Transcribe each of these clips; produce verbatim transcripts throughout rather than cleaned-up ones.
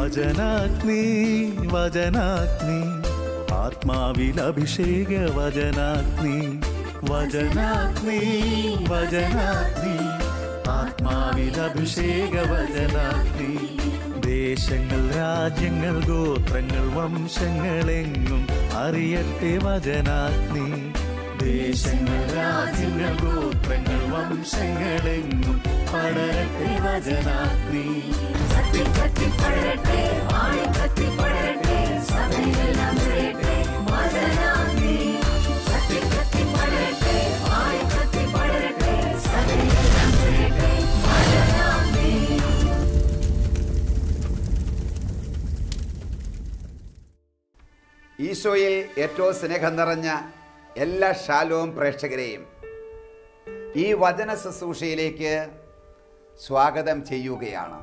വചനാഗ്നി വചനാഗ്നി ആത്മാവിൽ അഭിഷേക വചനാഗ്നി വചനാഗ്നി വചനാഗ്നി ആത്മാവിൽ അഭിഷേക വചനാഗ്നി ദേശങ്ങൾ രാജ്യങ്ങൾ ഗോത്രങ്ങൾ വംശങ്ങളെങ്ങും അറിയട്ടെ വചനാഗ്നി ദേശങ്ങൾ രാജ്യങ്ങൾ ഗോത്രങ്ങൾ വംശങ്ങളെങ്ങും പടരട്ടെ വചനാഗ്നി ഈശോയിൽ ഏറ്റവും സ്നേഹം നിറഞ്ഞ എല്ലാ ഷാലോം പ്രേക്ഷകരെയും ഈ വചന ശുശ്രൂഷയിലേക്ക് സ്വാഗതം ചെയ്യുകയാണ്.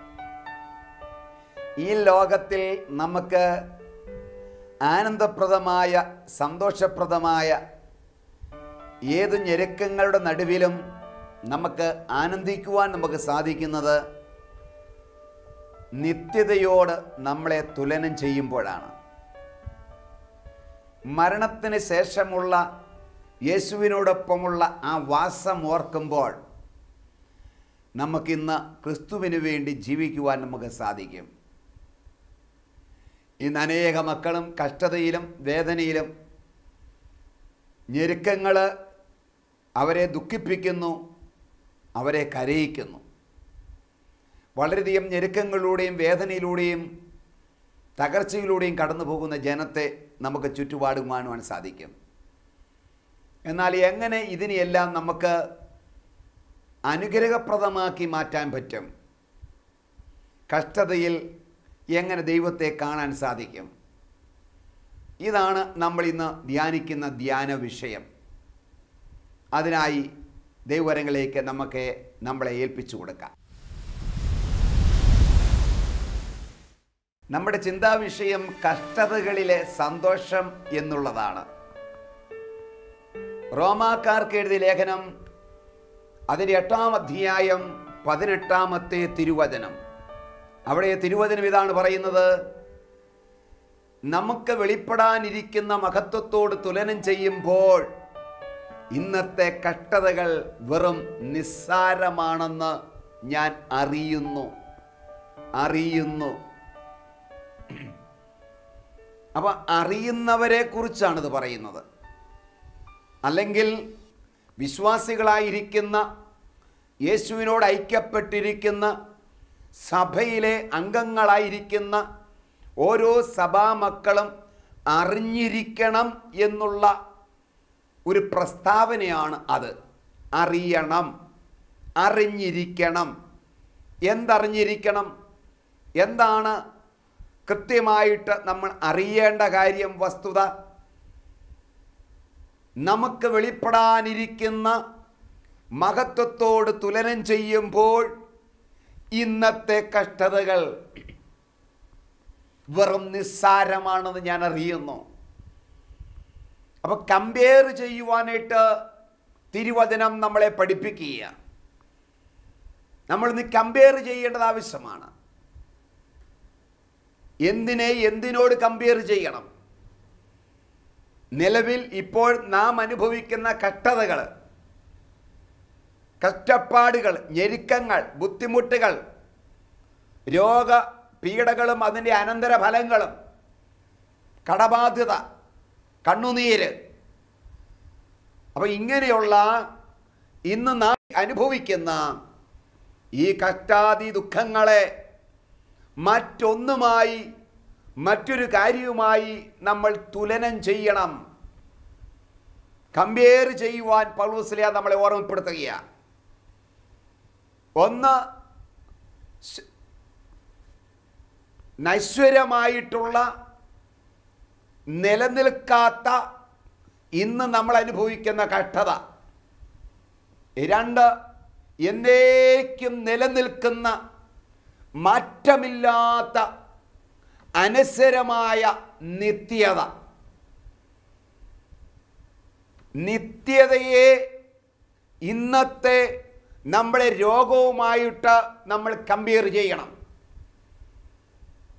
ഈ ലോകത്തിൽ നമുക്ക് ആനന്ദപ്രദമായ സന്തോഷപ്രദമായ ഏത് ഞെരുക്കങ്ങളുടെ നടുവിലും നമുക്ക് ആനന്ദിക്കുവാൻ നമുക്ക് സാധിക്കുന്നത് നിത്യതയോട് നമ്മളെ തുലനം ചെയ്യുമ്പോഴാണ്. മരണത്തിന് ശേഷമുള്ള യേശുവിനോടൊപ്പമുള്ള ആ വാസം ഓർക്കുമ്പോൾ നമുക്കിന്ന് ക്രിസ്തുവിന് വേണ്ടി ജീവിക്കുവാൻ നമുക്ക് സാധിക്കും. ഇന്ന് അനേക മക്കളും കഷ്ടതയിലും വേദനയിലും ഞെരുക്കങ്ങൾ അവരെ ദുഃഖിപ്പിക്കുന്നു, അവരെ കരയിക്കുന്നു. വളരെയധികം ഞെരുക്കങ്ങളിലൂടെയും വേദനയിലൂടെയും തകർച്ചയിലൂടെയും കടന്നു പോകുന്ന ജനത്തെ നമുക്ക് ചുറ്റുപാടും കാണുവാൻ സാധിക്കും. എന്നാൽ എങ്ങനെ ഇതിനെയെല്ലാം നമുക്ക് അനുഗ്രഹപ്രദമാക്കി മാറ്റാൻ പറ്റും? കഷ്ടതയിൽ എങ്ങനെ ദൈവത്തെ കാണാൻ സാധിക്കും? ഇതാണ് നമ്മൾ ഇന്ന് ധ്യാനിക്കുന്ന ധ്യാന വിഷയം. അതിനായി ദൈവവരങ്ങളിലേക്ക് നമുക്ക് നമ്മളെ ഏൽപ്പിച്ചു കൊടുക്കാം. നമ്മുടെ ചിന്താവിഷയം കഷ്ടതകളിലെ സന്തോഷം എന്നുള്ളതാണ്. റോമാക്കാർക്ക് എഴുതിയ ലേഖനം അതിൻ്റെ എട്ടാം അധ്യായം പതിനെട്ടാമത്തെ തിരുവചനം. അവിടെ തിരുവചനം ഇതാണ് പറയുന്നത്: നമുക്ക് വെളിപ്പെടാനിരിക്കുന്ന മഹത്വത്തോട് തുലനം ചെയ്യുമ്പോൾ ഇന്നത്തെ കഷ്ടതകൾ വെറും നിസ്സാരമാണെന്ന് ഞാൻ അറിയുന്നു അറിയുന്നു അപ്പം അറിയുന്നവരെ കുറിച്ചാണിത് പറയുന്നത്. അല്ലെങ്കിൽ വിശ്വാസികളായിരിക്കുന്ന യേശുവിനോട് ഐക്യപ്പെട്ടിരിക്കുന്ന സഭയിലെ അംഗങ്ങളായിരിക്കുന്ന ഓരോ സഭാമക്കളും അറിഞ്ഞിരിക്കണം എന്നുള്ള ഒരു പ്രസ്താവനയാണ് അത്. അറിയണം, അറിഞ്ഞിരിക്കണം. എന്തറിഞ്ഞിരിക്കണം? എന്താണ് കൃത്യമായിട്ട് നമ്മൾ അറിയേണ്ട കാര്യം? വസ്തുത, നമുക്ക് വെളിപ്പെടാനിരിക്കുന്ന മഹത്വത്തോട് തുലനം ചെയ്യുമ്പോൾ ഇന്നത്തെ കഷ്ടതകൾ വെറും നിസ്സാരമാണെന്ന് ഞാൻ അറിയുന്നു. അപ്പോൾ കമ്പയർ ചെയ്യുവാനായിട്ട് തിരുവചനം നമ്മളെ പഠിപ്പിക്കുക. നമ്മളിന്ന് കമ്പയർ ചെയ്യേണ്ടത് ആവശ്യമാണ്. എന്തിനെ എന്തിനോട് കമ്പയർ ചെയ്യണം? നിലവിൽ ഇപ്പോൾ നാം അനുഭവിക്കുന്ന കഷ്ടതകൾ, കഷ്ടപ്പാടുകൾ, ഞെരുക്കങ്ങൾ, ബുദ്ധിമുട്ടുകൾ, രോഗ പീഡകളും അതിൻ്റെ അനന്തരഫലങ്ങളും, കടബാധ്യത, കണ്ണുനീര്, അപ്പോൾ ഇങ്ങനെയുള്ള ഇന്ന് നാം അനുഭവിക്കുന്ന ഈ കഷ്ടാദി ദുഃഖങ്ങളെ മറ്റൊന്നുമായി, മറ്റൊരു കാര്യവുമായി നമ്മൾ തുലനം ചെയ്യണം. കമ്പയർ ചെയ്യുവാൻ പൗലോസ് നമ്മളെ ഓർമ്മപ്പെടുത്തുകയാണ്. ഒന്ന്, നശ്വരമായിട്ടുള്ള നിലനിൽക്കാത്ത ഇന്ന് നമ്മൾ അനുഭവിക്കുന്ന കഷ്ടത. രണ്ട്, എന്നേക്കും നിലനിൽക്കുന്ന മാറ്റമില്ലാത്ത അനശ്വരമായ നിത്യത. നിത്യതയെ ഇന്നത്തെ നമ്മുടെ രോഗവുമായിട്ട് നമ്മൾ കമ്പയർ ചെയ്യണം.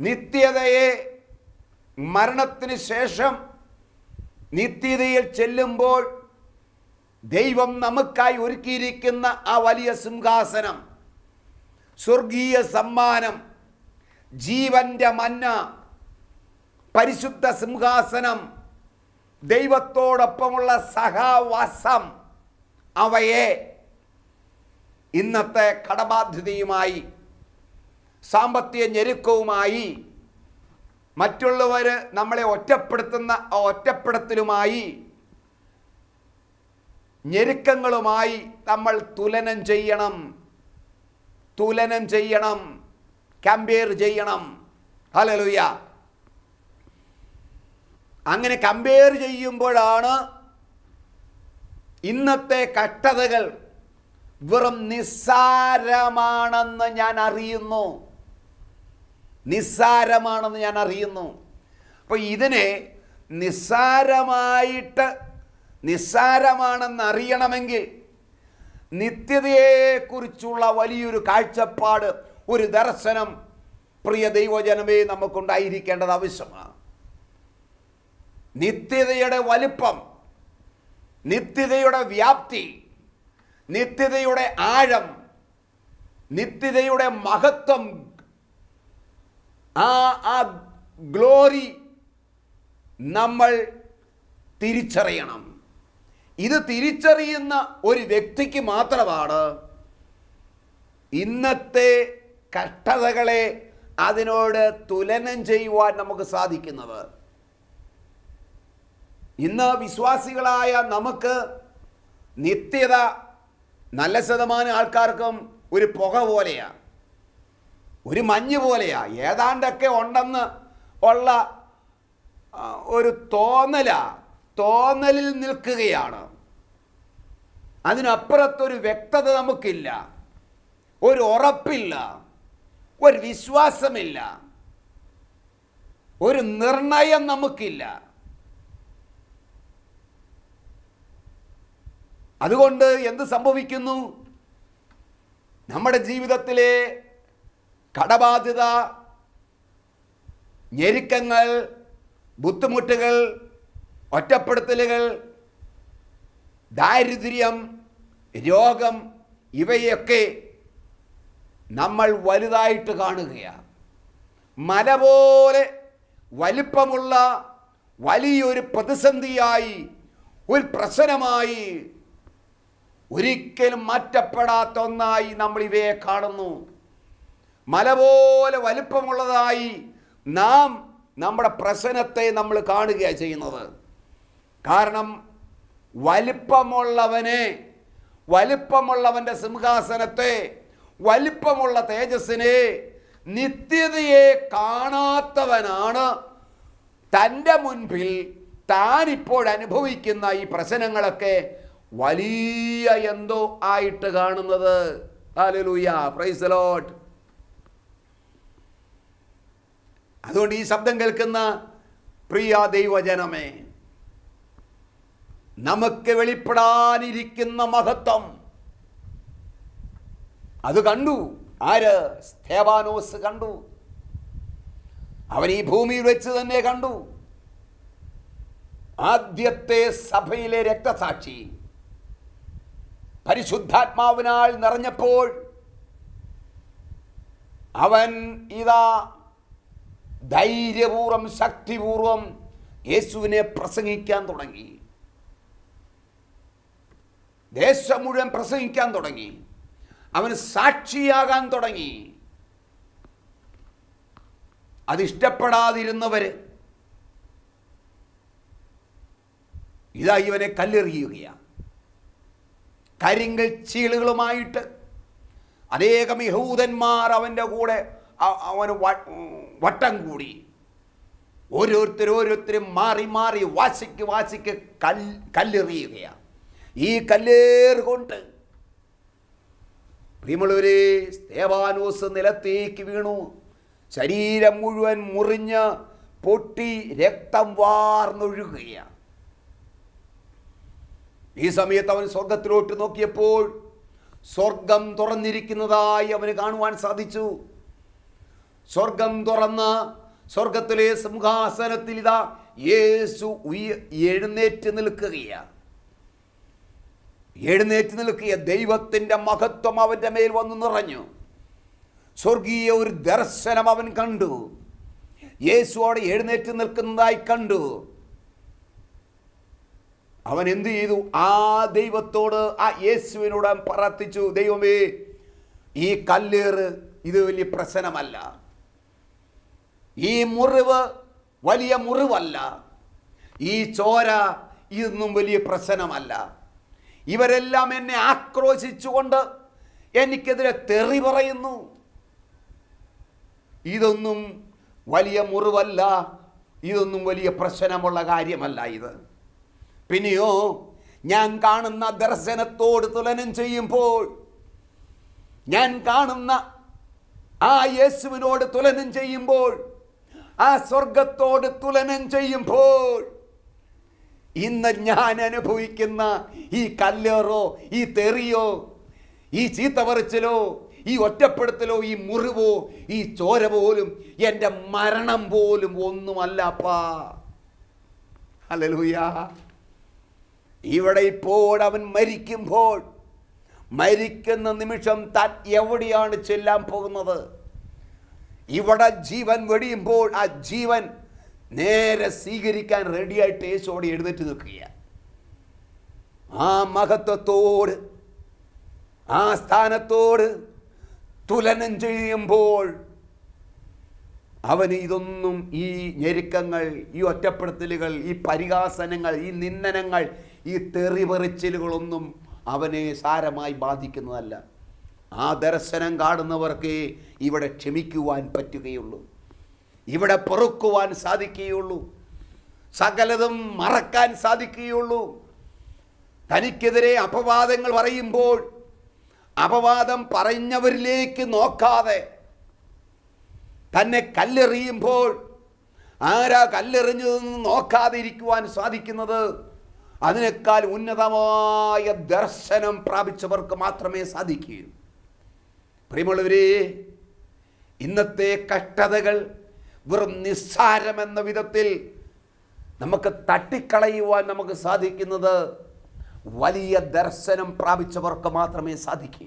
നിത്യതയെ മരണത്തിന് ശേഷം നിത്യതയിൽ ചെല്ലുമ്പോൾ ദൈവം നമുക്കായി ഒരുക്കിയിരിക്കുന്ന ആ വലിയ സിംഹാസനം, സ്വർഗീയ സമ്മാനം, ജീവന്റെ മന്ന, പരിശുദ്ധ സിംഹാസനം, ദൈവത്തോടൊപ്പമുള്ള സഹവാസം, അവയെ ഇന്നത്തെ കടബാധ്യതയുമായി, സാമ്പത്തിക ഞെരുക്കവുമായി, മറ്റുള്ളവർ നമ്മളെ ഒറ്റപ്പെടുത്തുന്ന ആ ഒറ്റപ്പെടുത്തലുമായി, ഞെരുക്കങ്ങളുമായി നമ്മൾ തുലനം ചെയ്യണം തുലനം ചെയ്യണം കമ്പയർ ചെയ്യണം. ഹല്ലേലൂയ. അങ്ങനെ കമ്പയർ ചെയ്യുമ്പോഴാണ് ഇന്നത്തെ കഷ്ടതകൾ വെറും നിസ്സാരമാണെന്ന് ഞാൻ അറിയുന്നു നിസ്സാരമാണെന്ന് ഞാൻ അറിയുന്നു അപ്പോൾ ഇതിനെ നിസ്സാരമായിട്ട് നിസ്സാരമാണെന്ന് അറിയണമെങ്കിൽ നിത്യതയെക്കുറിച്ചുള്ള വലിയൊരു കാഴ്ചപ്പാട്, ഒരു ദർശനം പ്രിയ ദൈവജനമേ നമുക്കുണ്ടായിരിക്കേണ്ടത് ആവശ്യമാണ്. നിത്യതയുടെ വലിപ്പം, നിത്യതയുടെ വ്യാപ്തി, നിത്യതയുടെ ആഴം, നിത്യതയുടെ മഹത്വം, ആ ആ ഗ്ലോറി നമ്മൾ തിരിച്ചറിയണം. ഇത് തിരിച്ചറിയുന്ന ഒരു വ്യക്തിക്ക് മാത്രമാണ് ഇന്നത്തെ കഷ്ടതകളെ അതിനോട് തുലനം ചെയ്യുവാൻ നമുക്ക് സാധിക്കുന്നത്. ഇന്ന് വിശ്വാസികളായ നമുക്ക് നിത്യത നല്ല ശതമാനം ആൾക്കാർക്കും ഒരു പുക പോലെയാണ്, ഒരു മഞ്ഞ് പോലെയാണ്. ഏതാണ്ടൊക്കെ ഉണ്ടെന്ന് ഉള്ള ഒരു തോന്നല തോന്നലിൽ നിൽക്കുകയാണ്. അതിനപ്പുറത്തൊരു വ്യക്തത നമുക്കില്ല, ഒരു ഉറപ്പില്ല, ഒരു വിശ്വാസമില്ല, ഒരു നിർണയം നമുക്കില്ല. അതുകൊണ്ട് എന്ത് സംഭവിക്കുന്നു? നമ്മുടെ ജീവിതത്തിലെ കടബാധ്യത, ഞെരുക്കങ്ങൾ, ബുദ്ധിമുട്ടുകൾ, ഒറ്റപ്പെടുത്തലുകൾ, ദാരിദ്ര്യം, രോഗം, ഇവയൊക്കെ നമ്മൾ വലുതായിട്ട് കാണുകയാണ്. മല പോലെ വലിപ്പമുള്ള വലിയൊരു പ്രതിസന്ധിയായി, ഒരു പ്രശ്നമായി, ഒരിക്കലും മാറ്റപ്പെടാത്ത ഒന്നായി നമ്മൾ ഇവയെ കാണുന്നു. മല പോലെ വലിപ്പമുള്ളതായി നാം നമ്മുടെ പ്രശ്നത്തെ നമ്മൾ കാണുകയാണ് ചെയ്യുന്നത്. കാരണം വലിപ്പമുള്ളവനെ, വലിപ്പമുള്ളവൻ്റെ സിംഹാസനത്തെ, വലിപ്പമുള്ള തേജസ്സിനെ, നിത്യതയെ കാണാത്തവനാണ് തൻ്റെ മുൻപിൽ താൻ ഇപ്പോൾ അനുഭവിക്കുന്ന ഈ പ്രശ്നങ്ങളൊക്കെ വലിയ എന്തോ ആയിട്ട് കാണുന്നത്. Hallelujah, praise the lord. അതുകൊണ്ട് ഈ ശബ്ദം കേൾക്കുന്ന പ്രിയ ദൈവജനമേ, നമുക്ക് വെളിപ്പെടാനിരിക്കുന്ന മഹത്വം അത് കണ്ടു. ആര്? സ്തെഫാനോസ് കണ്ടു. അവൻ ഈ ഭൂമിയിൽ വെച്ച് തന്നെ കണ്ടു. ആദ്യത്തെ സഭയിലെ രക്തസാക്ഷി പരിശുദ്ധാത്മാവിനാൽ നിറഞ്ഞപ്പോൾ അവൻ ഇതാ ധൈര്യപൂർവം, ശക്തിപൂർവം യേശുവിനെ പ്രസംഗിക്കാൻ തുടങ്ങി. ദേശം മുഴുവൻ പ്രസംഗിക്കാൻ തുടങ്ങി. അവന് സാക്ഷിയാകാൻ തുടങ്ങി. അതിഷ്ടപ്പെടാതിരുന്നവര് ഇതാ ഇവനെ കല്ലെറിയുകയാണ്. കരിങ്കൽ ചീളുകളുമായിട്ട് അനേകം യഹൂദന്മാർ അവൻ്റെ കൂടെ അവന് വട്ടം കൂടി. ഓരോരുത്തർ ഓരോരുത്തരും മാറി മാറി വാശിക്ക് വാശിക്ക് കല്ല് കല്ലെറിയുകയാണ്. ഈ കല്ലേറുകൊണ്ട് പ്രിയമുള്ളവരെ, സ്തെഫാനോസ് നിലത്തേക്ക് വീണു. ശരീരം മുഴുവൻ മുറിഞ്ഞ് പൊട്ടി രക്തം വാർന്നൊഴുകുകയാണ്. ഈ സമയത്ത് അവൻ സ്വർഗത്തിലോട്ട് നോക്കിയപ്പോൾ സ്വർഗം തുറന്നിരിക്കുന്നതായി അവന് കാണുവാൻ സാധിച്ചു. സ്വർഗം തുറന്ന് സ്വർഗത്തിലെ സിംഹാസനത്തിൽ ഇതാ യേശു ഉയ എഴുന്നേറ്റ് നിൽക്കുകയാണ്. എഴുന്നേറ്റ് നിൽക്കിയ ദൈവത്തിൻ്റെ മഹത്വം അവൻ്റെ മേൽ വന്നു നിറഞ്ഞു. സ്വർഗീയ ഒരു ദർശനം അവൻ കണ്ടു. യേശുവോടെ എഴുന്നേറ്റ് നിൽക്കുന്നതായി കണ്ടു. അവൻ എന്തു ചെയ്തു? ആ ദൈവത്തോട്, ആ യേശുവിനോട് പ്രാർത്ഥിച്ചു, ദൈവമേ, ഈ കല്ലേറ് ഇത് വലിയ പ്രശ്നമല്ല, ഈ മുറിവ് വലിയ മുറിവല്ല, ഈ ചോര ഇതൊന്നും വലിയ പ്രശ്നമല്ല. ഇവരെല്ലാം എന്നെ ആക്രോശിച്ചുകൊണ്ട് എനിക്കെതിരെ തെറി പറയുന്നു. ഇതൊന്നും വലിയ മുറിവല്ല, ഇതൊന്നും വലിയ പ്രശ്നമുള്ള കാര്യമല്ല ഇത്. പിന്നെയോ ഞാൻ കാണുന്ന ദർശനത്തോട് തുലനം ചെയ്യുമ്പോൾ, ഞാൻ കാണുന്ന ആ യേശുവിനോട് തുലനം ചെയ്യുമ്പോൾ, ആ സ്വർഗത്തോട് തുലനം ചെയ്യുമ്പോൾ, ഇന്ന് ഞാൻ അനുഭവിക്കുന്ന ഈ കല്ലേറോ, ഈ തെറിയോ, ഈ ചീത്തപറിച്ചിലോ, ഈ ഒറ്റപ്പെടുത്തലോ, ഈ മുറിവോ, ഈ ചോര പോലും, എൻ്റെ മരണം പോലും ഒന്നുമല്ലപ്പാ. ഹല്ലേലൂയ. ഇവിടെ ഇപ്പോൾ അവൻ മരിക്കുമ്പോൾ, മരിക്കുന്ന നിമിഷം താൻ എവിടെയാണ് ചെല്ലാൻ പോകുന്നത്? ഇവിടെ ജീവൻ വെടിയുമ്പോൾ ആ ജീവൻ നേരെ സ്വീകരിക്കാൻ റെഡിയായിട്ട് യേശുവോട് എഴുന്നേറ്റ് നിൽക്കുക. ആ മഹത്വത്തോട്, ആ സ്ഥാനത്തോട് തുലനം ചെയ്യുമ്പോൾ അവന് ഇതൊന്നും, ഈ ഞെരുക്കങ്ങൾ, ഈ ഒറ്റപ്പെടുത്തലുകൾ, ഈ പരിഹാസനങ്ങൾ, ഈ നിന്ദനങ്ങൾ, ഈ തെറിപറിച്ചിലുകളൊന്നും അവനെ സാരമായി ബാധിക്കുന്നതല്ല. ആ ദർശനം കാണുന്നവർക്ക് ഇവിടെ ക്ഷമിക്കുവാൻ പറ്റുകയുള്ളൂ, ഇവിടെ പൊറുക്കുവാൻ സാധിക്കുകയുള്ളൂ, സകലതും മറക്കാൻ സാധിക്കുകയുള്ളൂ. തനിക്കെതിരെ അപവാദങ്ങൾ പറയുമ്പോൾ അപവാദം പറഞ്ഞവരിലേക്ക് നോക്കാതെ, തന്നെ കല്ലെറിയുമ്പോൾ ആരാ കല്ലെറിഞ്ഞതെന്ന് നോക്കാതെ ഇരിക്കുവാൻ സാധിക്കുന്നത് അതിനേക്കാൾ ഉന്നതമായ ദർശനം പ്രാപിച്ചവർക്ക് മാത്രമേ സാധിക്കൂ. പ്രിയമുള്ളവരെ, ഇന്നത്തെ കഷ്ടതകൾ വെറും നിസ്സാരമെന്ന വിധത്തിൽ നമുക്ക് തട്ടിക്കളയുവാൻ നമുക്ക് സാധിക്കുന്നത് വലിയ ദർശനം പ്രാപിച്ചവർക്ക് മാത്രമേ സാധിക്കൂ.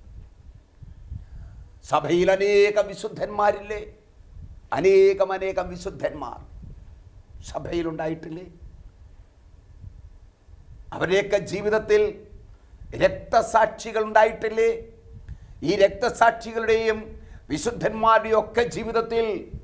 സഭയിൽ അനേകം വിശുദ്ധന്മാരില്ലേ? അനേകം അനേകം വിശുദ്ധന്മാർ സഭയിലുണ്ടായിട്ടില്ലേ? അവരെയൊക്കെ ജീവിതത്തിൽ രക്തസാക്ഷികൾ ഉണ്ടായിട്ടില്ലേ? ഈ രക്തസാക്ഷികളുടെയും വിശുദ്ധന്മാരുടെയും ഒക്കെ ജീവിതത്തിൽ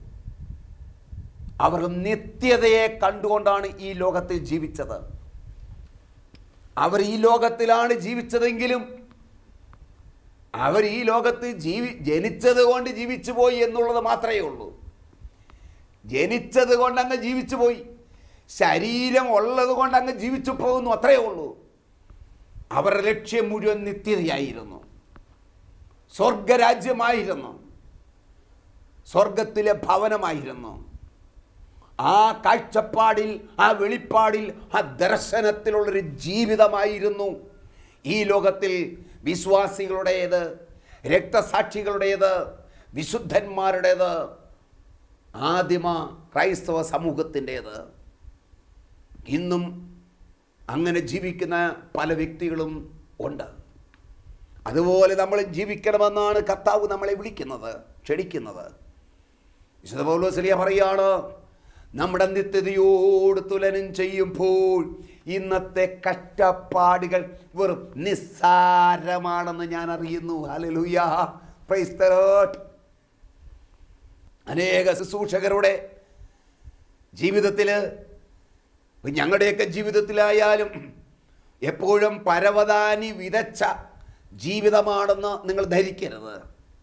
അവർ നിത്യതയെ കണ്ടുകൊണ്ടാണ് ഈ ലോകത്തിൽ ജീവിച്ചത്. അവർ ഈ ലോകത്തിലാണ് ജീവിച്ചതെങ്കിലും അവർ ഈ ലോകത്ത് ജീവി ജനിച്ചത് കൊണ്ട് ജീവിച്ചു പോയി എന്നുള്ളത് മാത്രമേ ഉള്ളൂ. ജനിച്ചത് കൊണ്ട് അങ്ങ് ജീവിച്ചു പോയി, ശരീരം ഉള്ളത് കൊണ്ട് അങ്ങ് ജീവിച്ചു പോകുന്നു, അത്രയേ ഉള്ളൂ. അവരുടെ ലക്ഷ്യം മുഴുവൻ നിത്യതയായിരുന്നു, സ്വർഗരാജ്യമായിരുന്നു, സ്വർഗത്തിലെ ഭവനമായിരുന്നു. ആ കാഴ്ചപ്പാടിൽ, ആ വെളിപ്പാടിൽ, ആ ദർശനത്തിലുള്ളൊരു ജീവിതമായിരുന്നു ഈ ലോകത്തിൽ വിശ്വാസികളുടേത്, രക്തസാക്ഷികളുടേത്, വിശുദ്ധന്മാരുടേത്, ആദിമ ക്രൈസ്തവ സമൂഹത്തിൻ്റേത്. ഇന്നും അങ്ങനെ ജീവിക്കുന്ന പല വ്യക്തികളും ഉണ്ട്. അതുപോലെ നമ്മൾ ജീവിക്കണമെന്നാണ് കർത്താവ് നമ്മളെ വിളിക്കുന്നത്, ക്ഷണിക്കുന്നത്. വിശുദ്ധ പൗലോസ് പറയാണ്, നമ്മുടെ നിത്യതയോട് തുലനം ചെയ്യുമ്പോൾ ഇന്നത്തെ കഷ്ടപ്പാടുകൾ വെറും നിസ്സാരമാണെന്ന് ഞാൻ അറിയുന്നു. Hallelujah, praise the lord. അനേക ശുശ്രൂഷകരുടെ ജീവിതത്തിൽ, ഞങ്ങളുടെയൊക്കെ ജീവിതത്തിലായാലും എപ്പോഴും പരവതാനി വിതച്ച ജീവിതമാണെന്ന് നിങ്ങൾ ധരിക്കരുത്.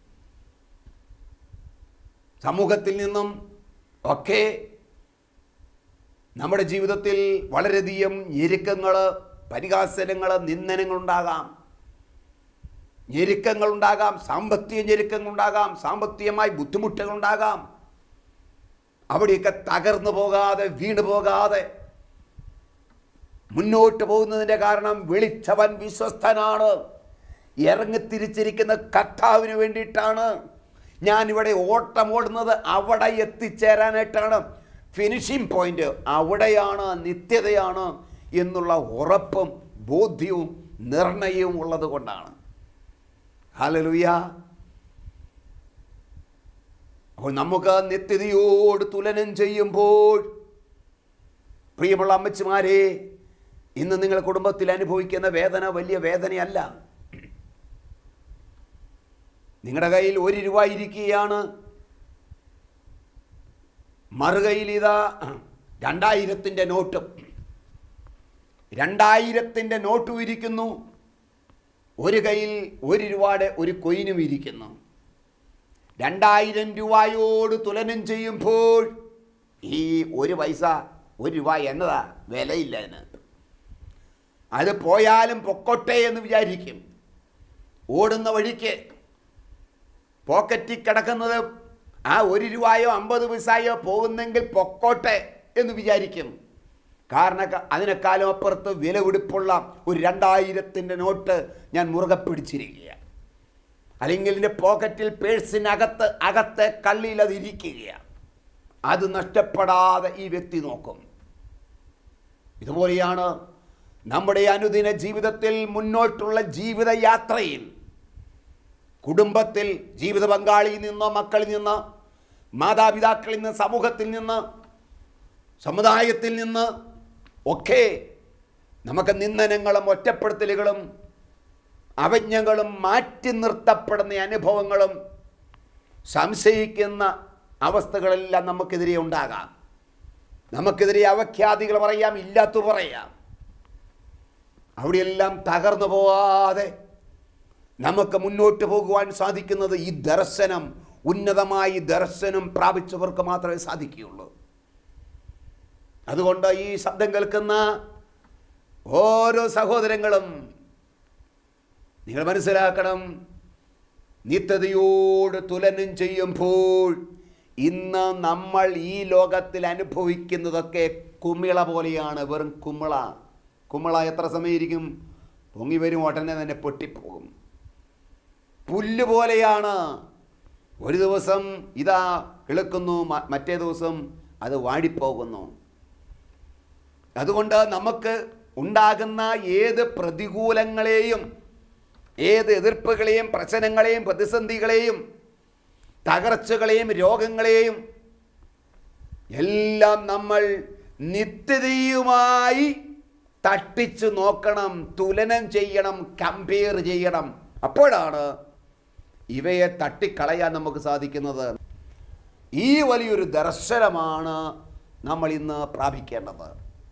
സമൂഹത്തിൽ നിന്നും ഒക്കെ നമ്മുടെ ജീവിതത്തിൽ വളരെയധികം ഞെരുക്കങ്ങൾ, പരിഹാസനങ്ങൾ, നിന്ദനങ്ങളുണ്ടാകാം, ഞെരുക്കങ്ങളുണ്ടാകാം, സാമ്പത്തിക ഞെരുക്കങ്ങളുണ്ടാകാം, സാമ്പത്തികമായി ബുദ്ധിമുട്ടുകളുണ്ടാകാം. അവിടെയൊക്കെ തകർന്നു പോകാതെ, വീണു പോകാതെ മുന്നോട്ട് പോകുന്നതിൻ്റെ കാരണം വിളിച്ചവൻ വിശ്വസ്തനാണ്, ഇറങ്ങിത്തിരിച്ചിരിക്കുന്ന കർത്താവിന് വേണ്ടിയിട്ടാണ്. ഞാനിവിടെ ഓട്ടം ഓടുന്നത് അവിടെ എത്തിച്ചേരാനായിട്ടാണ്. ഫിനിഷിംഗ് പോയിന്റ് അവിടെയാണ്, നിത്യതയാണ് എന്നുള്ള ഉറപ്പും ബോധ്യവും നിർണയവും ഉള്ളത് കൊണ്ടാണ്. ഹല്ലേലൂയ. അപ്പോൾ നമുക്ക് നിത്യതയോട് തുലനം ചെയ്യുമ്പോൾ, പ്രിയമുള്ള അമ്മച്ചിമാരെ, ഇന്ന് നിങ്ങൾ കുടുംബത്തിൽ അനുഭവിക്കുന്ന വേദന വലിയ വേദനയല്ല. നിങ്ങളുടെ കയ്യിൽ ഒരു രൂപ ഇരിക്കുകയാണ്, മറുകയിൽ ഇതാ രണ്ടായിരത്തിൻ്റെ നോട്ടും രണ്ടായിരത്തിൻ്റെ നോട്ടും ഇരിക്കുന്നു, ഒരു കയ്യിൽ ഒരു രൂപയുടെ ഒരു കൊയിനും ഇരിക്കുന്നു. രണ്ടായിരം രൂപയോട് തുലനം ചെയ്യുമ്പോൾ ഈ ഒരു പൈസ, ഒരു രൂപ എന്നതാ വിലയില്ല. അതിന് അത് പോയാലും പൊക്കോട്ടെ എന്ന് വിചാരിക്കും. ഓടുന്ന വഴിക്ക് പോക്കറ്റിൽ കിടക്കുന്നത് ആ ഒരു രൂപയോ അമ്പത് പൈസയോ പോകുന്നെങ്കിൽ പൊക്കോട്ടെ എന്ന് വിചാരിക്കും. കാരണം അതിനേക്കാളും അപ്പുറത്ത് വിലപിടിപ്പുള്ള ഒരു രണ്ടായിരത്തിൻ്റെ നോട്ട് ഞാൻ മുറുകെ പിടിച്ചിരിക്കുക, അല്ലെങ്കിൽ എൻ്റെ പോക്കറ്റിൽ പേഴ്സിനകത്ത് അകത്തെ കള്ളിയിൽ അത് ഇരിക്കുകയാണ്. അത് നഷ്ടപ്പെടാതെ ഈ വ്യക്തി നോക്കും. ഇതുപോലെയാണ് നമ്മുടെ അനുദിന ജീവിതത്തിൽ, മുന്നോട്ടുള്ള ജീവിതയാത്രയിൽ, കുടുംബത്തിൽ, ജീവിത പങ്കാളിയിൽ നിന്നോ, മക്കളിൽ നിന്ന്, മാതാപിതാക്കളിൽ നിന്ന്, സമൂഹത്തിൽ നിന്ന്, സമുദായത്തിൽ നിന്ന് ഒക്കെ നമുക്ക് നിന്ദനങ്ങളും ഒറ്റപ്പെടുത്തലുകളും അവജ്ഞകളും മാറ്റി നിർത്തപ്പെടുന്ന അനുഭവങ്ങളും സംശയിക്കുന്ന അവസ്ഥകളെല്ലാം നമുക്കെതിരെ ഉണ്ടാകാം. നമുക്കെതിരെ അവഖ്യാതികൾ പറയാം, ഇല്ലാത്ത പറയാം. അവിടെയെല്ലാം തകർന്നു പോവാതെ നമുക്ക് മുന്നോട്ട് പോകുവാൻ സാധിക്കുന്നത് ഈ ദർശനം, ഉന്നതമായി ദർശനം പ്രാപിച്ചവർക്ക് മാത്രമേ സാധിക്കുകയുള്ളൂ. അതുകൊണ്ട് ഈ ശബ്ദം കേൾക്കുന്ന ഓരോ സഹോദരങ്ങളും നിങ്ങൾ മനസ്സിലാക്കണം, നിത്യതയോട് തുലനം ചെയ്യുമ്പോൾ ഇന്ന് നമ്മൾ ഈ ലോകത്തിൽ അനുഭവിക്കുന്നതൊക്കെ കുമിള പോലെയാണ്. വെറും കുമിള. കുമിള എത്ര സമയം ഇരിക്കും? പൊങ്ങി വരും, ഉടനെ തന്നെ പൊട്ടിപ്പോകും. പുല്ല് പോലെയാണ്. ഒരു ദിവസം ഇതാ കിളുക്കുന്നു, മറ്റേ ദിവസം അത് വാടിപ്പോകുന്നു. അതുകൊണ്ട് നമുക്ക് ഉണ്ടാകുന്ന ഏത് പ്രതികൂലങ്ങളെയും, ഏത് എതിർപ്പുകളെയും, പ്രശ്നങ്ങളെയും, പ്രതിസന്ധികളെയും, തകർച്ചകളെയും, രോഗങ്ങളെയും എല്ലാം നമ്മൾ നിത്യതയുമായി തട്ടിച്ചു നോക്കണം, തുലനം ചെയ്യണം, കമ്പയർ ചെയ്യണം. അപ്പോഴാണ് ഇവയെ തട്ടിക്കളയാൻ നമുക്ക് സാധിക്കുന്നത്. ഈ വലിയൊരു ദർശനമാണ് നമ്മൾ ഇന്ന് പ്രാപിക്കേണ്ടത്.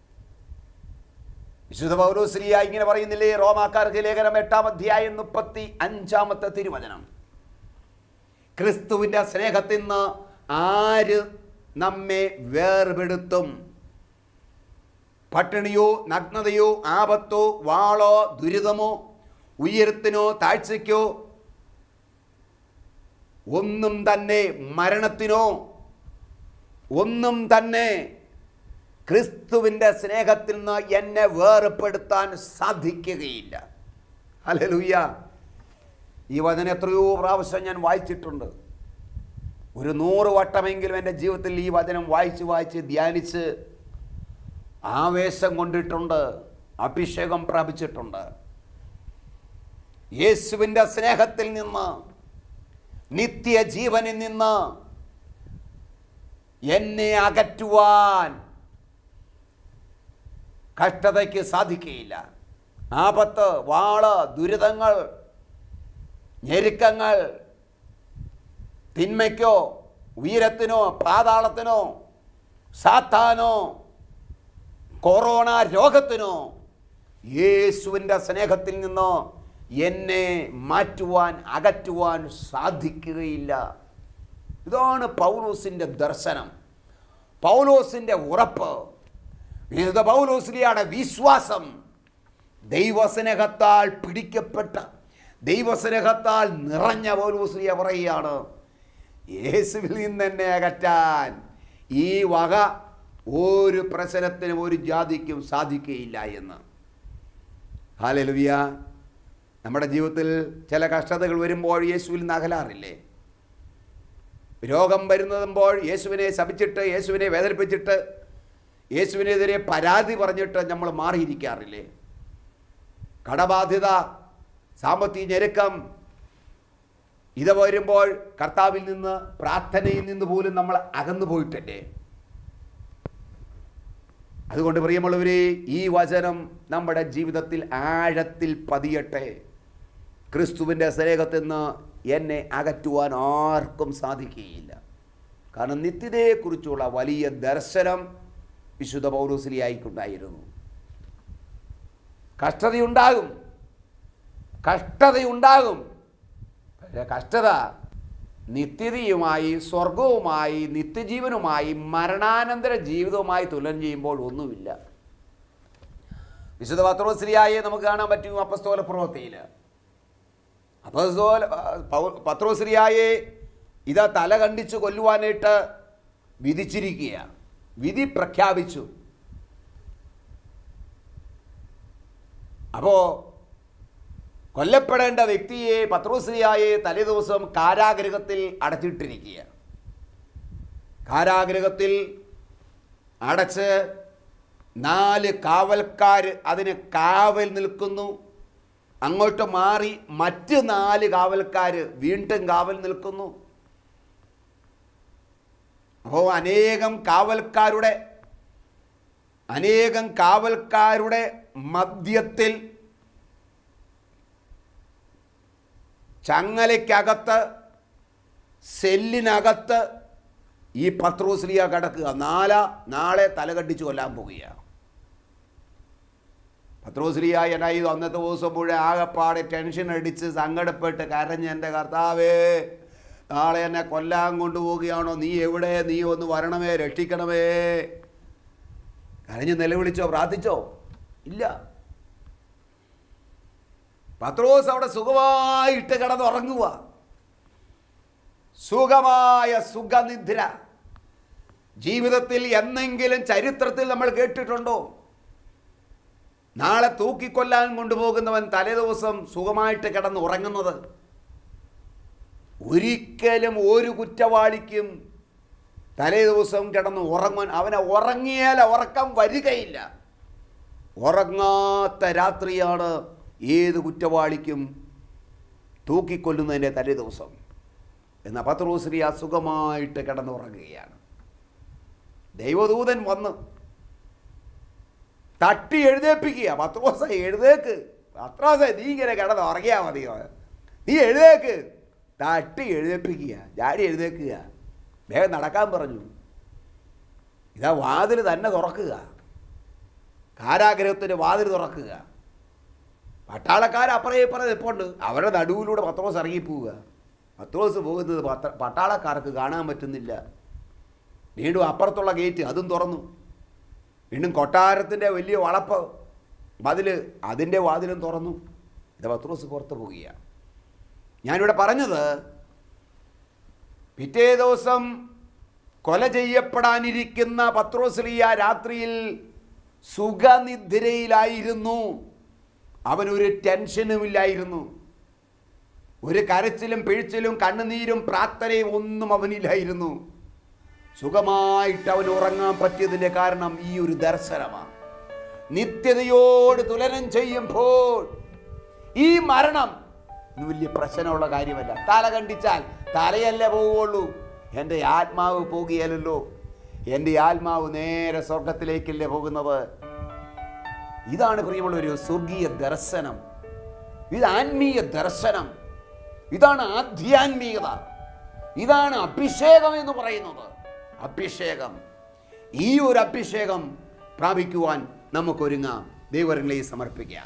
വിശുദ്ധ പൗലോസ്ലീഹ ഇങ്ങനെ പറയുന്നില്ലേ, റോമാക്കാർക്ക് ലേഖനം എട്ടാം അധ്യായം മുപ്പത്തി അഞ്ചാമത്തെ തിരുവചനം, ക്രിസ്തുവിൻ്റെ സ്നേഹത്തിൽ നിന്ന് ആര് നമ്മെ വേർപെടുത്തും? പട്ടിണിയോ, നഗ്നതയോ, ആപത്തോ, വാളോ, ദുരിതമോ, ഉയരത്തിനോ, താഴ്ചയ്ക്കോ, ഒന്നും തന്നെ, മരണത്തിനോ, ഒന്നും തന്നെ ക്രിസ്തുവിൻ്റെ സ്നേഹത്തിൽ നിന്ന് എന്നെ വേർപെടുത്താൻ സാധിക്കുകയില്ല. ഹല്ലേലൂയ. ഈ വചനം എത്രയോ പ്രാവശ്യം ഞാൻ വായിച്ചിട്ടുണ്ട്. ഒരു നൂറ് വട്ടമെങ്കിലും എൻ്റെ ജീവിതത്തിൽ ഈ വചനം വായിച്ച് വായിച്ച് ധ്യാനിച്ച് ആവേശം കൊണ്ടിട്ടുണ്ട്, അഭിഷേകം പ്രാപിച്ചിട്ടുണ്ട്. യേശുവിൻ്റെ സ്നേഹത്തിൽ നിന്ന്, നിത്യജീവനിൽ നിന്ന് എന്നെ അകറ്റുവാൻ കഷ്ടതയ്ക്ക് സാധിക്കുകയില്ല. ആപത്ത്, വാള്, ദുരിതങ്ങൾ, ഞെരുക്കങ്ങൾ, തിന്മയ്ക്കോ, ഉയരത്തിനോ, പാതാളത്തിനോ, സാത്താനോ, കൊറോണ രോഗത്തിനോ യേശുവിൻ്റെ സ്നേഹത്തിൽ നിന്ന് എന്നെ മാറ്റുവാൻ, അകറ്റുവാൻ സാധിക്കുകയില്ല. ഇതാണ് പൗലോസിൻ്റെ ദർശനം, പൗലോസിൻ്റെ ഉറപ്പ്, വിശുദ്ധ പൗലോസ്ലീഹയുടെ വിശ്വാസം. ദൈവസ്നേഹത്താൽ പിടിക്കപ്പെട്ട, ദൈവസ്നേഹത്താൽ നിറഞ്ഞ പൗലോസ്ലീഹ പറയുകയാണ്, യേശുവിൽ നിന്ന് എന്നെ അകറ്റാൻ ഈ വക ഒരു പ്രശ്നത്തിനും ഒരു ജാതിക്കും സാധിക്കുകയില്ല എന്ന്. ഹല്ലേലൂയ. നമ്മുടെ ജീവിതത്തിൽ ചില കഷ്ടതകൾ വരുമ്പോൾ യേശുവിൽ നിന്ന് അകലാറില്ലേ? രോഗം വരുന്നതുമ്പോൾ യേശുവിനെ ശപിച്ചിട്ട്, യേശുവിനെ വേദനിപ്പിച്ചിട്ട്, യേശുവിനെതിരെ പരാതി പറഞ്ഞിട്ട് നമ്മൾ മാറിയിരിക്കാറില്ലേ? കടബാധ്യത, സാമ്പത്തിക ഞെരുക്കം, ഇത് വരുമ്പോൾ കർത്താവിൽ നിന്ന്, പ്രാർത്ഥനയിൽ നിന്ന് പോലും നമ്മൾ അകന്നു പോയിട്ടല്ലേ? അതുകൊണ്ട് പ്രിയമുള്ളവരെ, ഈ വചനം നമ്മുടെ ജീവിതത്തിൽ ആഴത്തിൽ പതിയട്ടെ. ക്രിസ്തുവിൻ്റെ സ്നേഹത്തിൽ നിന്ന് എന്നെ അകറ്റുവാൻ ആർക്കും സാധിക്കുകയില്ല. കാരണം നിത്യതയെക്കുറിച്ചുള്ള വലിയ ദർശനം വിശുദ്ധ പൗലോസ്ലീഹായ്ക്കുണ്ടായിരുന്നു. കഷ്ടതയുണ്ടാകും, കഷ്ടതയുണ്ടാകും. പക്ഷേ കഷ്ടത നിത്യതയുമായി, സ്വർഗവുമായി, നിത്യജീവനുമായി, മരണാനന്തര ജീവിതവുമായി തുലനം ചെയ്യുമ്പോൾ ഒന്നുമില്ല. വിശുദ്ധ പത്രോസ്ലീഹായെ നമുക്ക് കാണാൻ പറ്റും അപ്പസ്തോല പ്രവൃത്തിയിൽ. അപ്പസ്തോല പത്രോസ്ലീഹായെ ഇതാ തല കണ്ടിച്ച് കൊല്ലുവാനായിട്ട് വിധിച്ചിരിക്കുകയാണ്. വിധി പ്രഖ്യാപിച്ചു. അപ്പോൾ കൊല്ലപ്പെടേണ്ട വ്യക്തിയെ, പത്രോസ്ലീഹായെ, തലേദിവസം കാരാഗൃഹത്തിൽ അടച്ചിട്ടിരിക്കുക. കാരാഗൃഹത്തിൽ അടച്ച് നാല് കാവൽക്കാർ അതിന് കാവൽ നിൽക്കുന്നു. അങ്ങോട്ട് മാറി മറ്റ് നാല് കാവൽക്കാർ വീണ്ടും കാവൽ നിൽക്കുന്നു. അപ്പോൾ അനേകം കാവൽക്കാരുടെ അനേകം കാവൽക്കാരുടെ മധ്യത്തിൽ ചങ്ങലയ്ക്കകത്ത്, സെല്ലിനകത്ത് ഈ പത്രോസ്ലീഹ കിടക്കുക. നാല നാളെ തലകണ്ടിച്ച് കൊല്ലാൻ പോവുകയാണ്. പത്രോസ്ലീഹ എന്നായി അന്നത്തെ ദിവസം മുഴുവൻ ആകെപ്പാടെ ടെൻഷൻ അടിച്ച് സങ്കടപ്പെട്ട് കരഞ്ഞ്, എൻ്റെ കർത്താവേ, നാളെ എന്നെ കൊല്ലാൻ കൊണ്ടുപോവുകയാണോ? നീ എവിടെ? നീ ഒന്ന് വരണമേ, രക്ഷിക്കണമേ. കരഞ്ഞ് നിലവിളിച്ചോ, പ്രാർത്ഥിച്ചോ? ഇല്ല. പത്രോസ് അവിടെ സുഖമായിട്ട് കിടന്നുറങ്ങുക. സുഖമായ സുഖനിദ്ര. ജീവിതത്തിൽ എന്നെങ്കിലും ചരിത്രത്തിൽ നമ്മൾ കേട്ടിട്ടുണ്ടോ നാളെ തൂക്കിക്കൊല്ലാൻ കൊണ്ടുപോകുന്നവൻ തലേദിവസം സുഖമായിട്ട് കിടന്ന് ഉറങ്ങുന്നത്? ഒരിക്കലും ഒരു കുറ്റവാളിക്കും തലേ ദിവസം കിടന്ന് ഉറങ്ങാൻ, അവനെ ഉറങ്ങിയാൽ ഉറക്കം വരികയില്ല. ഉറങ്ങാത്ത രാത്രിയാണ് ഏത് കുറ്റവാളിക്കും തൂക്കിക്കൊല്ലുന്നതിൻ്റെ തലേ ദിവസം. എന്നാൽ പത്രോസ്ലീഹ സുഖമായിട്ട് കിടന്നുറങ്ങുകയാണ്. ദൈവദൂതൻ വന്ന് തട്ടി എഴുന്നേൽപ്പിക്കുക. പത്രോസേ, എഴുതേക്ക്. പത്രോസേ, നീ ഇങ്ങനെ കിടന്ന് ഉറങ്ങിയാൽ മതിയോ? നീ എഴുതേക്ക്. തട്ടി എഴുന്നേൽപ്പിക്കുക. ജാടി എഴുന്നേക്കുക. വേഗം നടക്കാൻ പറഞ്ഞു. ഇതാ വാതിൽ തന്നെ തുറക്കുക. കാരാഗ്രഹത്തിൻ്റെ വാതിൽ തുറക്കുക. പട്ടാളക്കാർ അപ്പുറേ ഇപ്പുറം നിൽപ്പുണ്ട്. അവരുടെ നടുവിലൂടെ പത്രോസ് ഇറങ്ങിപ്പോവുക. പത്രോസ് പോകുന്നത് പത്ര പട്ടാളക്കാർക്ക് കാണാൻ പറ്റുന്നില്ല. വീണ്ടും അപ്പുറത്തുള്ള ഗേറ്റ് അതും തുറന്നു. വീണ്ടും കൊട്ടാരത്തിൻ്റെ വലിയ വളപ്പ് മതിൽ, അതിൻ്റെ വാതിലും തുറന്നു. ഇത് പത്രോസ് പുറത്ത് പോവുകയാണ്. ഞാനിവിടെ പറഞ്ഞത്, പിറ്റേ ദിവസം കൊല ചെയ്യപ്പെടാനിരിക്കുന്ന പത്രോസ്ലീഹ രാത്രിയിൽ സുഖനിദ്രയിലായിരുന്നു. അവനൊരു ടെൻഷനുമില്ലായിരുന്നു. ഒരു കരച്ചിലും പിഴിച്ചിലും കണ്ണുനീരും പ്രാർത്ഥനയും ഒന്നും അവനില്ലായിരുന്നു. സുഖമായിട്ട് അവൻ ഉറങ്ങാൻ പറ്റിയതിൻ്റെ കാരണം ഈ ഒരു ദർശനമാണ്. നിത്യതയോട് തുലനം ചെയ്യുമ്പോൾ ഈ മരണം വലിയ പ്രശ്നമുള്ള കാര്യമല്ല. തല കണ്ടിച്ചാൽ തലയല്ലേ പോവുകയുള്ളൂ, എൻ്റെ ആത്മാവ് പോകുകയല്ലോ. എൻ്റെ ആത്മാവ് നേരെ സ്വർഗത്തിലേക്കല്ലേ പോകുന്നത്. ഇതാണ് പ്രിയമുള്ള ഒരു സ്വർഗീയ ദർശനം. ഇത് ആത്മീയ ദർശനം. ഇതാണ് ആധ്യാത്മികത. ഇതാണ് അഭിഷേകം എന്ന് പറയുന്നത്. അഭിഷേകം. ഈ ഒരു അഭിഷേകം പ്രാപിക്കുവാൻ നമുക്കൊരുങ്ങാം. ദൈവങ്ങളെ സമർപ്പിക്കാം.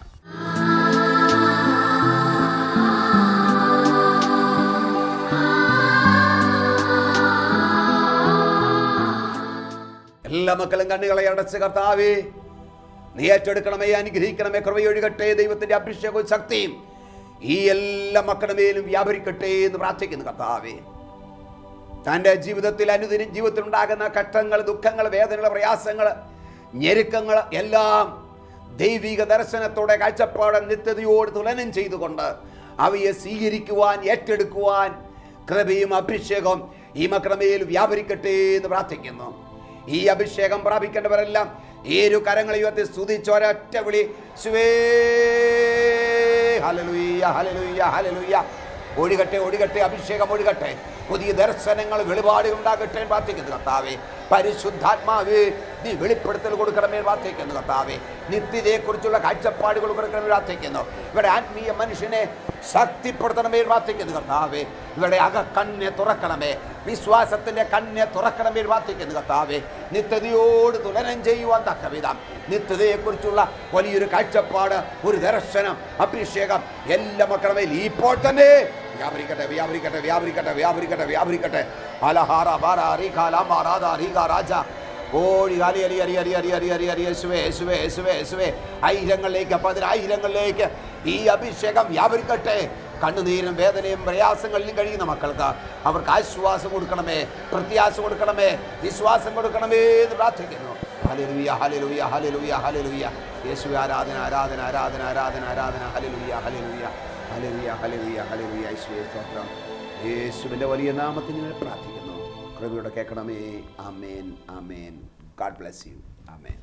എല്ലാ മക്കളും കണ്ണുകളെ അടച്ച്, കർത്താവേ, നീ ഏറ്റെടുക്കണമേ, അനുഗ്രഹിക്കണമേ, കൃപയൊഴുകട്ടെ. ദൈവത്തിന്റെ അഭിഷേകവും ശക്തിയും ഈ എല്ലാ മക്കളുടെ മേലും വ്യാപരിക്കട്ടെ എന്ന് പ്രാർത്ഥിക്കുന്നു. കർത്താവേ, തൻ്റെ ജീവിതത്തിൽ അനുദിന ജീവിതത്തിൽ ഉണ്ടാകുന്ന കഷ്ടങ്ങൾ, ദുഃഖങ്ങൾ, വേദനകൾ, പ്രയാസങ്ങൾ, ഞെരുക്കങ്ങൾ എല്ലാം ദൈവിക ദർശനത്തോടെ കാഴ്ചപ്പാട് നിത്യതയോട് തുലനം ചെയ്തുകൊണ്ട് അവയെ സ്വീകരിക്കുവാൻ, ഏറ്റെടുക്കുവാൻ കൃപയും അഭിഷേകം ഈ മക്കളുടെ മേൽ വ്യാപരിക്കട്ടെ എന്ന് പ്രാർത്ഥിക്കുന്നു. ഈ അഭിഷേകം പ്രാപിക്കേണ്ടവരെല്ലാം ഏരു കരങ്ങൾ ഉയർത്തി സ്തുതിച്ച് ഒരൊറ്റ വിളി സുവേ ഹല്ലേലൂയ ഹല്ലേലൂയ ഹല്ലേലൂയ. ഒഴുകട്ടെ ഒഴുകട്ടെ അഭിഷേകം ഒഴുകട്ടെ. പുതിയ ദർശനങ്ങൾ വെളിപാടുകൾ ഉണ്ടാകട്ടെ പ്രാർത്ഥിക്കുന്നു കർത്താവേ. പരിശുദ്ധാത്മാവേ നീ വെളിപ്പെടുത്തൽ കൊടുക്കണമേ പ്രാർത്ഥിക്കുന്നു കർത്താവേ. നിത്യതയെക്കുറിച്ചുള്ള കാഴ്ചപ്പാടുകൾ കൊടുക്കണമേ പ്രാർത്ഥിക്കുന്നു. ഇവിടെ ആത്മീയ മനുഷ്യനെ ശക്തിപ്പെടുത്തണമേ പ്രാർത്ഥിക്കുന്നു കർത്താവേ. ഇവിടെ അക കണ്ണെ തുറക്കണമേ, വിശ്വാസത്തിന്റെ കണ്ണെ തുറക്കണമേ പ്രാർത്ഥിക്കുന്നു കർത്താവേ. നിത്യതയോട് തുലനം ചെയ്യുവാൻ തക്ക വിധം നിത്യതയെക്കുറിച്ചുള്ള വലിയൊരു കാഴ്ചപ്പാട്, ഒരു ദർശനം, അഭിഷേകം എല്ലാ മക്കളുടെ മേൽ ഇപ്പോൾ തന്നെ വ്യാപരിക്കട്ടെ വ്യാപരിക്കട്ടെ വ്യാപരിക്കട്ടെ വ്യാപരിക്കട്ടെ വ്യാപരിക്കട്ടെ. അലഹാര ബാര അരികാല മാറാദ അരിക രാജ ഓടി അലി അലി അരി അരി അരി അരി അരി അരി യേശുവേ യേശുവേ യേശുവേ യേശുവേ. ആയിരങ്ങളിലേക്ക് പതിനായിരങ്ങളിലേക്ക് ഈ അഭിഷേകം വ്യാപരിക്കട്ടെ. കണ്ണുനീരും വേദനയും പ്രയാസങ്ങളിലും കഴിയുന്ന മക്കൾക്ക് അവർക്ക് ആശ്വാസം കൊടുക്കണമേ, പ്രത്യാശ കൊടുക്കണമേ, വിശ്വാസം കൊടുക്കണമേ എന്ന് പ്രാർത്ഥിക്കുന്നു. ഹല്ലേലൂയ ഹല്ലേലൂയ ഹല്ലേലൂയ ഹല്ലേലൂയ. യേശുവേ ആരാധന ആരാധന ആരാധന ആരാധന ആരാധന. ഹല്ലേലൂയ ഹല്ലേലൂയ ഹല്ലേലൂയ ഹല്ലേലൂയ ഹല്ലേലൂയ. യേശുവേ സ്തോത്രം. യേശുവിൻ്റെ വലിയ നാമത്തിൽ ഞാൻ പ്രാർത്ഥിക്കുന്നു. കൃപയോടെ കേൾക്കണമേ. ആമേൻ ആമേൻ. God bless you. ആമേൻ.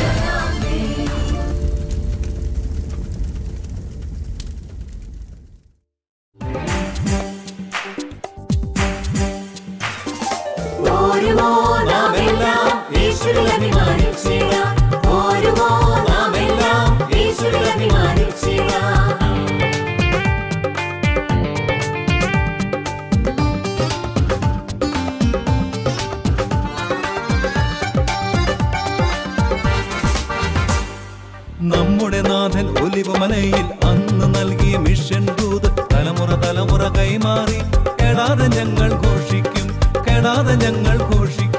നമ്മുടെ നാഥൻ ഒലിവുമലയിൽ അന്ന് നൽകിയ മിഷൻ ദൂത് തലമുറ തലമുറ കൈമാറി കെടാതെ ഞങ്ങൾ ഘോഷിക്കും, കെടാതെ ഞങ്ങൾ ഘോഷിക്കും.